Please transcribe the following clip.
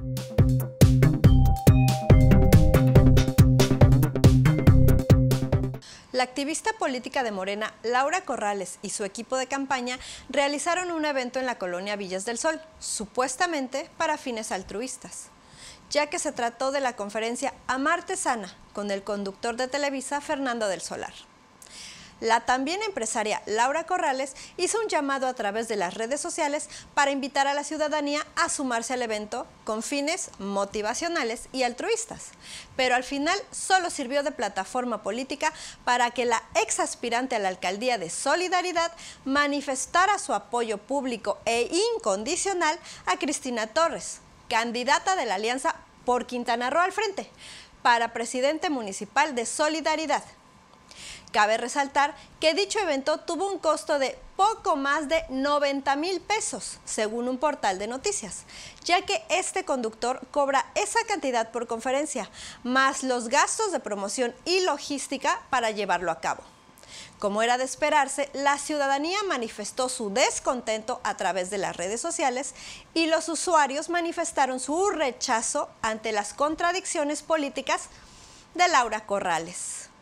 La activista política de Morena, Laura Corrales, y su equipo de campaña realizaron un evento en la colonia Villas del Sol, supuestamente para fines altruistas, ya que se trató de la conferencia Amarte Sana con el conductor de Televisa, Fernando del Solar. La también empresaria Laura Corrales hizo un llamado a través de las redes sociales para invitar a la ciudadanía a sumarse al evento con fines motivacionales y altruistas, pero al final solo sirvió de plataforma política para que la ex aspirante a la alcaldía de Solidaridad manifestara su apoyo público e incondicional a Cristina Torres, candidata de la Alianza por Quintana Roo al Frente, para presidente municipal de Solidaridad. Cabe resaltar que dicho evento tuvo un costo de poco más de 90,000 pesos, según un portal de noticias, ya que este conductor cobra esa cantidad por conferencia, más los gastos de promoción y logística para llevarlo a cabo. Como era de esperarse, la ciudadanía manifestó su descontento a través de las redes sociales y los usuarios manifestaron su rechazo ante las contradicciones políticas de Laura Corrales.